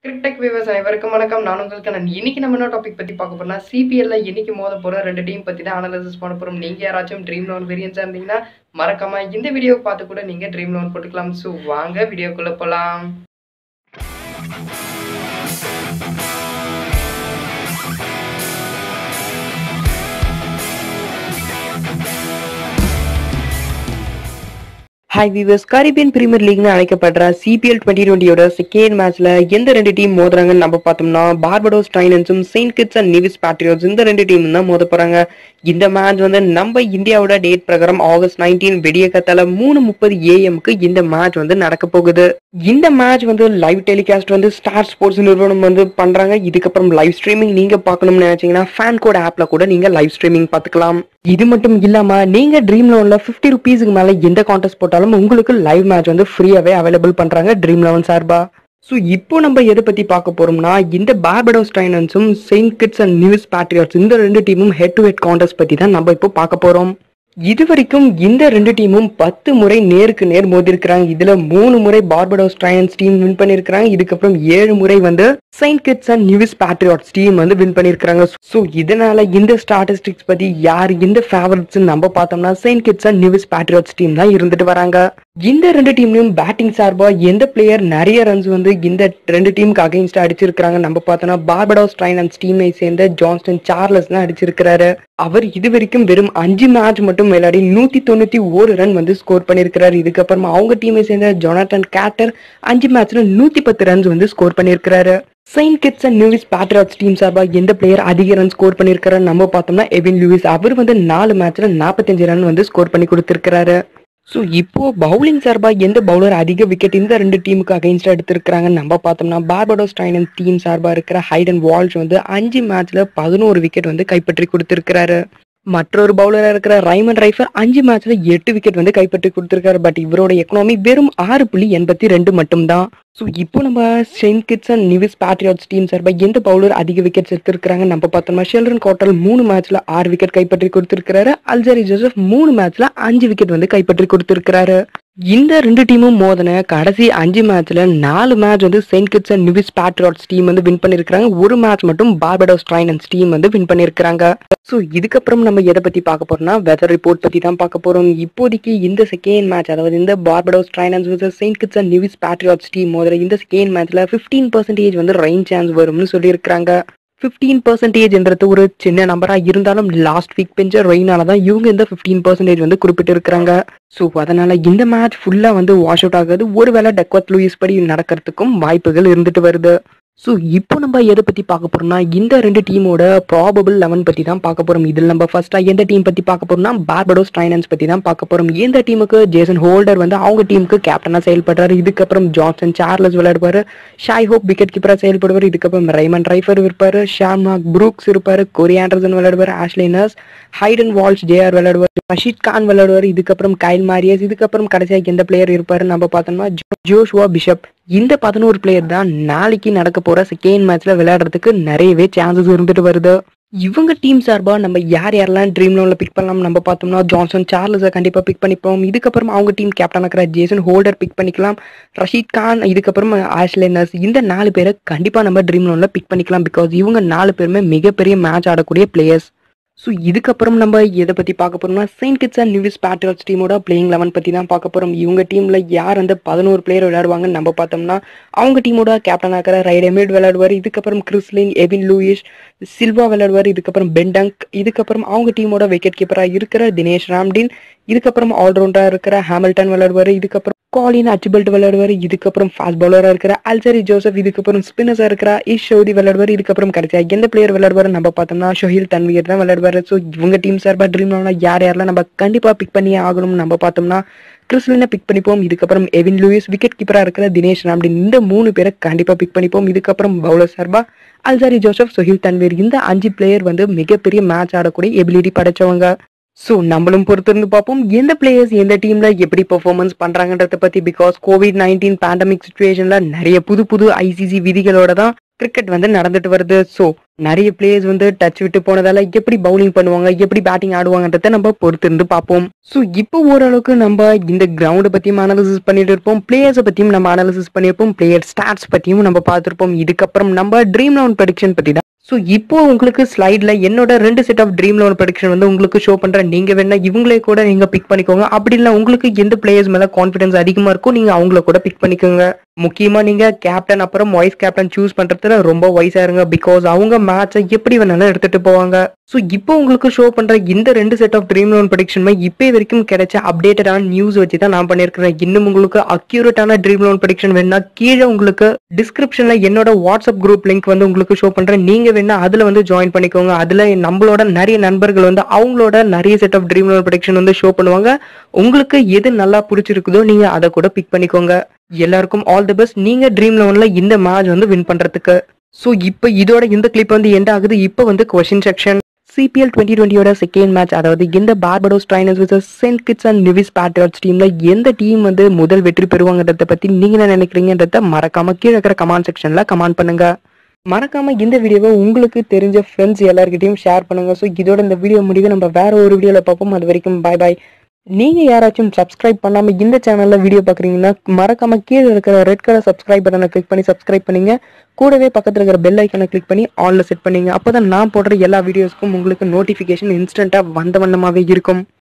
Cricket viewers அனைவருக்கும் வணக்கம். நான் உங்களுக்கு இன்னைக்கு நம்ம என்ன டாபிக் பத்தி பார்க்க போறோம்னா, சிபிஎல்ல இன்னைக்கு மோத போற 2 டீம் பத்தி தான் அனாலிசிஸ் பண்ண போறோம். நீங்க யாராச்சும் ட்ரீம் லோன் வேரியன்ஸா இருந்தீங்கன்னா, மறக்காம இந்த வீடியோ பார்த்து கூட நீங்க ட்ரீம் லோன் போட்டுக்கலாம். ஸோ வாங்க வீடியோக்குள்ள போலாம். ஹாய் வீவர்ஸ், கரீபியன் பிரீமியர் லீக்னு அழைக்கப்படுற சிபிஎல் 2020யோட செகண்ட் மேட்ச்ல எந்த ரெண்டு டீம் மோதுறாங்கன்னு நம்ம பார்த்தோம்னா, பார்படோஸ் டைட்டன்ஸும் Saint Kitts and Nevis Patriots இந்த ரெண்டு டீம் தான் மோத போறாங்க. இந்த மேட்ச் நம்ம இந்தியாவோட டேட் பிரகாரம் ஆகஸ்ட் 19 விடிய கத்தால 3:30 AM இந்த மேட்ச் நடக்க போகுது. இந்த match live telecast Star Sports நிறுவனம் பண்றாங்க. இதுக்கப்புறம் லைவ் ஸ்ட்ரீமிங் நீங்க பார்க்கணும்னு நினைச்சீங்கன்னா ஃபேன் கோட் ஆப்ல கூட நீங்க லைவ் ஸ்ட்ரீமிங் பார்த்துக்கலாம். இது மட்டும் இல்லாம நீங்க ட்ரீம் லோன்ல 50 ரூபீஸ்க்கு மேல எந்த கான்டெஸ்ட் போட்டாலும் உங்களுக்கு லைவ் மேட்ச் ஃப்ரீயாவே அவைலபிள் பண்றாங்க ட்ரீம் லெவன் சார்பா. ஸோ இப்போ நம்ம எதை பத்தி பார்க்க போறோம்னா, இந்த பார்படோஸ் டைட்டன்ஸும் Saint Kitts and Nevis Patriots இந்த ரெண்டு டீமும் ஹெட் டு ஹெட் கான்டெஸ்ட் பத்தி தான் நம்ம இப்போ பார்க்க போறோம். இது வரைக்கும் இந்த ரெண்டு டீமும் 10 முறை நேருக்கு நேர் மோதிருக்கிறாங்க. இதுல 3 முறை பார்படோஸ் டைட்டன்ஸ் டீம் வின் பண்ணிருக்காங்க. இதுக்கப்புறம் 7 முறை Saint Kitts and Nevis Patriots team win பண்ணிருக்காங்க. ஸோ இதனால இந்த ஸ்டாட்டிஸ்டிக்ஸ் பத்தி யார் இந்த ஃபேவரட்ஸ் நம்ம பார்த்தோம்னா, Saint Kitts and Nevis Patriots team தான் இருந்துட்டு வராங்க. இந்த ரெண்டு டீம்லயும் பேட்டிங் சார்பா எந்த பிளேயர் நிறைய ரன்ஸ் இந்த ரெண்டு டீமுக்கு அகைன்ஸ்டா அடிச்சிருக்காங்க நம்ம பார்த்தோம்னா, பார்படோஸ் டைட்டன்ஸ் டீமை சேர்ந்த ஜான்ஸ்டன் சார்லஸ் தான் அடிச்சிருக்கிறாரு. அவர் இது வரைக்கும் வெறும் 5 மேட்ச் மட்டும் விளையாடி 191 ரன் ஸ்கோர் பண்ணிருக்கிறாரு. இதுக்கப்புறமா அவங்க டீமை சேர்ந்த ஜொனாத்தன் கேட்டர் 5 மேட்ச்ல 110 ரன்ஸ் ஸ்கோர் பண்ணிருக்கிறாரு. Saint Kitts and Nevis Patriots team சார்பா எந்த பிளேயர் அதிக ரன் ஸ்கோர் பண்ணிருக்காரு நம்ம பார்த்தோம்னா, எவின் லூயிஸ். அவர் 4 மேட்ச்ல 45 ரன் ஸ்கோர் பண்ணி கொடுத்திருக்கிறாரு. ஸோ இப்போ பவுலிங் சார்பா எந்த பவுலர் அதிக விக்கெட் இந்த ரெண்டு டீமுக்கு அகைன்ஸ்டா எடுத்திருக்காங்கன்னு நம்ம பார்த்தோம்னா, பார்படோஸ் டைட்டன்ஸ் டீம் சார்பா இருக்கிற ஹைடன் வால்ஷ் 5 மேட்ச்ல 11 விக்கெட் கைப்பற்றி கொடுத்திருக்கிறாரு. மற்றொரு பவுலரா இருக்கிற ரைமன் ரைஃபர் 5 மேட்ச்ல 8 விக்கெட் கைப்பற்றி கொடுத்திருக்காரு. பட் இவரோட எக்கனாமி வெறும் 6.82 மட்டும் தான். ஸோ இப்போ நம்ம Saint Kitts and Nevis Patriots team சார்பா எந்த பவுலர் அதிக விக்கெட்ஸ் எடுத்திருக்காங்க நம்ம பார்த்தோம்னா, ஷெல்டன் கார்ட்ரல் 3 மேட்ச்ல 6 விக்கெட் கைப்பற்றி கொடுத்திருக்காரு. அல்ஜரி ஜோசப் 3 மேட்ச்ல 5 விக்கெட் கைப்பற்றி கொடுத்திருக்காரு. இந்த ரெண்டு டீமும் மோதன கடைசி 5 மேட்ச்ல 4 match Saint Kitts and Nevis Patriots team win பண்ணிருக்காங்க. ஒரு மேட்ச் மட்டும் பார்படோஸ் டைட்டன்ஸ் டீம் வின் பண்ணிருக்காங்க. ஸோ இதுக்கப்புறம் நம்ம எதை பத்தி பார்க்க போறோம்னா, வெதர் ரிப்போர்ட் பத்தி தான் பார்க்க போறோம். இப்போதைக்கு இந்த செகண்ட் மேட்ச், அதாவது இந்த Barbados Titans vs Saint Kitts and Nevis Patriots team மோதுற இந்த செகண்ட் மேட்ச்ல 15% ரெயின் சான்ஸ் வரும்னு சொல்லியிருக்காங்க. 15% ஒரு சின்ன நம்பரா இருந்தாலும் லாஸ்ட் வீக் பெஞ்ச ரெயினாலதான் இவங்க இந்த 15% குறிப்பிட்டு இருக்கிறாங்க. ஸோ அதனால இந்த மேட்ச் ஃபுல்லா வாஷ் அவுட் ஆகாது. ஒருவேளை டக்வர்த் லூயிஸ் படி நடக்கிறதுக்கும் வாய்ப்புகள் இருந்துட்டு வருது. ஸோ இப்போ நம்ம எதை பத்தி பார்க்க போறோம்னா, இந்த ரெண்டு டீமோட ப்ராபபிள் 11 பத்தி தான் பார்க்க போறோம். இதில் நம்ம ஃபர்ஸ்டா எந்த டீம் பத்தி பார்க்க போறோம்னா, பார்படோஸ் டைட்டன்ஸ் பத்தி தான் பார்க்க போறோம். இந்த டீமுக்கு ஜேசன் ஹோல்டர் அவங்க டீமுக்கு கேப்டனா செயல்படுறாரு. இதுக்கப்புறம் ஜான்சன் சார்லஸ் விளையாடுவாரு. ஷாய் ஹோப் விக்கெட் கீப்பரா செயல்படுவார். இதுக்கப்புறம் ரைமன் ரைஃபர் இருப்பாரு. ஷாம்னாக் ப்ரூக்ஸ் இருப்பாரு. கோரி ஆண்டர்சன் விளையாடுவார். Ashley Nurse, Hayden Walsh Jr விளையாடுவார். ரஷீத் கான் விளையாடுவார். இதுக்கப்புறம் கைல் மாரியஸ். இதுக்கப்புறம் கடைசியாக எந்த பிளேயர் இருப்பாரு நம்ம பார்த்தோம்னா, ஜோஷுவா பிஷப். இந்த 11 பிளேயர் தான் நாளைக்கு நடக்க போற செகண்ட் மேட்ச்ல விளையாடுறதுக்கு நிறையவே சான்சஸ் இருந்துட்டு வருது. இவங்க டீம் சார்பா நம்ம யாரெல்லாம் ட்ரீம் லோன்ல பிக் பண்ணலாம் நம்ம பார்த்தோம்னா, ஜான்சன் சார்லஸை கண்டிப்பா பிக் பண்ணிப்போம். இதுக்கப்புறம் அவங்க டீம் கேப்டன் இருக்கிற ஜேசன் ஹோல்டர் பிக் பண்ணிக்கலாம். ரஷீத் கான், இதுக்கப்புறம் ஆஷ்லி நர்ஸ், இந்த 4 பேரை கண்டிப்பா நம்ம ட்ரீம் லோன்ல பிக் பண்ணிக்கலாம். பிகாஸ் இவங்க 4 பேருமே மிகப்பெரிய மேட்ச் ஆடக்கூடிய பிளேயர்ஸ். ஸோ இதுக்கப்புறம் நம்ம எதை பத்தி பார்க்க போறோம்னா, Saint Kitts and Nevis Patriots டீமோட பிளேயிங் 11 பத்தி தான் பார்க்க போறோம். இவங்க டீம்ல யார் 11 பிளேயர் விளையாடுவாங்கன்னு நம்ம பார்த்தோம்னா, அவங்க டீமோட கேப்டன் ஆகிற ரைட் எமிட் விளையாடுவார். இதுக்கப்புறம் கிறிஸ்லின், எவின் லூயிஸ், சில்வா விளையாடுவார். இதுக்கப்புறம் பென்டங்க். இதுக்கப்புறம் அவங்க டீமோட விக்கெட் கீப்பரா இருக்கிற தினேஷ் ராம்டின். இதுக்கப்புறம் ஆல்ரவுண்டரா இருக்கிற ஹாமில்டன் விளையாடுவார். இதுக்கப்புறம் காலின் அச்சிபல்ட் விளையாடுவார். இதுக்கப்புறம் ஃபாஸ்ட் பவுலரா இருக்கிற அல்ஜரி ஜோசப். இதுக்கப்புறம் ஸ்பின்னர்ஸா இருக்கிற இஷ் சௌதி விளையாடுவார். இதுக்கப்புறம் கடைசியா எந்த பிளேயர் விளையாடுவார் நம்ம பார்த்தோம்னா, ஷோஹில் தன்வீர் தான் விளையாடுவார். ஸோ இவங்க டீம் சார்பா ட்ரீம் லோன்ல யாரெல்லாம் நம்ம கண்டிப்பா பிக் பண்ணியே ஆகணும்னு நம்ம பார்த்தோம்னா, கிறிஸ்லினை பிக் பண்ணிப்போம். இதுக்கப்புறம் எவின் லூயிஸ், விக்கெட் கீப்பரா இருக்கிற தினேஷ் ராம்டின், இந்த 3 பேரை கண்டிப்பா பிக் பண்ணிப்போம். இதுக்கப்புறம் பவுலர் சார்பா அல்ஜரி ஜோசப், ஷோஹில் தன்வீர், இந்த 5 பிளேயர் மிகப்பெரிய மேட்ச் ஆடக்கூடிய எபிலிட்டி படைச்சவங்க. ஸோ நம்மளும் பொறுத்திருந்து பார்ப்போம் எந்த பிளேயர்ஸ் எந்த டீம்ல எப்படி பெர்ஃபார்மன்ஸ் பண்றாங்கன்றத பத்தி. பிகாஸ் COVID-19 பேண்டமிக் சுச்சுவேஷன்ல நிறைய புது ஐசிசி விதிகளோட தான் கிரிக்கெட் வந்து நடந்துட்டு வருது. ஸோ நிறைய பிளேயர்ஸ் வந்து டச் விட்டு போனதால எப்படி பவுலிங் பண்ணுவாங்க, எப்படி பேட்டிங் ஆடுவாங்கன்றத நம்ம பொறுத்து இருந்து பார்ப்போம். ஸோ இப்போ ஓரளவுக்கு நம்ம இந்த கிரவுண்டை பத்தியும் அனாலிசிஸ் பண்ணிட்டு இருப்போம், பிளேயர்ஸை பத்தியும் நம்ம அனாலிசிஸ் பண்ணியிருப்போம், பிளேயர் ஸ்டாட்ஸ் பத்தியும் நம்ம பார்த்துருப்போம். இதுக்கப்புறம் நம்ம ட்ரீம் லெவன் ப்ரெடிக்ஷன் பத்தி தான். ஸோ இப்போ உங்களுக்கு ஸ்லைட்ல என்னோட 2 set of dream eleven prediction வந்து உங்களுக்கு ஷோ பண்றேன். நீங்க வேணா இவங்களே கூட நீங்க பிக் பண்ணிக்கோங்க. அப்படி இல்லை உங்களுக்கு எந்த பிளேயர்ஸ் மேல கான்ஃபிடன்ஸ் அதிகமா இருக்கோ நீங்க அவங்கள கூட பிக் பண்ணிக்கோங்க. முக்கியமா நீங்க கேப்டன் அப்புறம் வைஸ் கேப்டன் சூஸ் பண்றதுல ரொம்ப வைஸா இருங்க. பிகாஸ் அவங்க மேட்சை எப்படி வேணாலும் எடுத்துட்டு போவாங்க. ஸோ இப்போ உங்களுக்கு ஷோ பண்ற இந்த 2 set of dream eleven prediction இப்போ வரைக்கும் கிடைச்ச அப்டேட்டடான நியூஸ் வச்சு தான் நான் பண்ணியிருக்கிறேன். இன்னும் உங்களுக்கு அக்யூரேட்டான ட்ரீம் லெவன் ப்ரெடிக்ஷன் வேணா கீழே உங்களுக்கு டிஸ்கிரிப்ஷன்ல என்னோட வாட்ஸ்அப் குரூப் லிங்க் வந்து உங்களுக்கு ஷோ பண்றேன். நீங்க வேணா அதுல வந்து ஜாயின் பண்ணிக்கோங்க. அதுல நம்மளோட நிறைய நண்பர்கள் வந்து அவங்களோட நிறைய set of dream eleven prediction வந்து ஷோ பண்ணுவாங்க. உங்களுக்கு எது நல்லா பிடிச்சிருக்குதோ நீங்க அதை கூட பிக் பண்ணிக்கோங்க. எல்லாருக்கும் ஆல் தி பெஸ்ட். நீங்க ட்ரீம் லெவன்ல இந்த மேட்ச் வந்து வின் பண்றதுக்கு. ஸோ இப்போ இதோட இந்த கிளிப் வந்து எண்ட் ஆகுது. இப்போ வந்து கொஸ்டின் செக்ஷன். CPL 2020யோட செகண்ட் மேட்ச், அதாவது இந்த Barbados Tridents vs Saint Kitts and Nevis Patriots டீம்ல எந்த டீம் வந்து முதல் வெற்றி பெறுவாங்கன்றத பத்தி நீங்க என்ன நினைக்கிறீங்கன்றத மறக்காம கீழே இருக்கிற கமெண்ட் செக்ஷன்ல கமெண்ட் பண்ணுங்க. மறக்காம இந்த வீடியோவை உங்களுக்கு தெரிஞ்ச ஃப்ரெண்ட்ஸ் எல்லார்கிட்டையும் ஷேர் பண்ணுங்க. ஸோ இதோட இந்த வீடியோ முடிவு நம்ம வேற ஒரு வீடியோல பார்ப்போம். அது வரைக்கும் பாய் பாய். நீங்க யாராச்சும் சப்ஸ்கிரைப் பண்ணாம இந்த சேனல்ல வீடியோ பாக்குறீங்கன்னா மறக்காம கீழே இருக்கிற ரெட் கலர் சப்ஸ்கிரைப் பட்டனை கிளிக் பண்ணி சப்ஸ்கிரைப் பண்ணீங்க. கூடவே பக்கத்துல இருக்கிற பெல் ஐக்கனை கிளிக் பண்ணி ஆன்ல செட் பண்ணீங்க. அப்பதான் நான் போடுற எல்லா வீடியோஸ்க்கும் உங்களுக்கு நோட்டிபிகேஷன் இன்ஸ்டன்டா வந்த வண்ணமாவே இருக்கும்.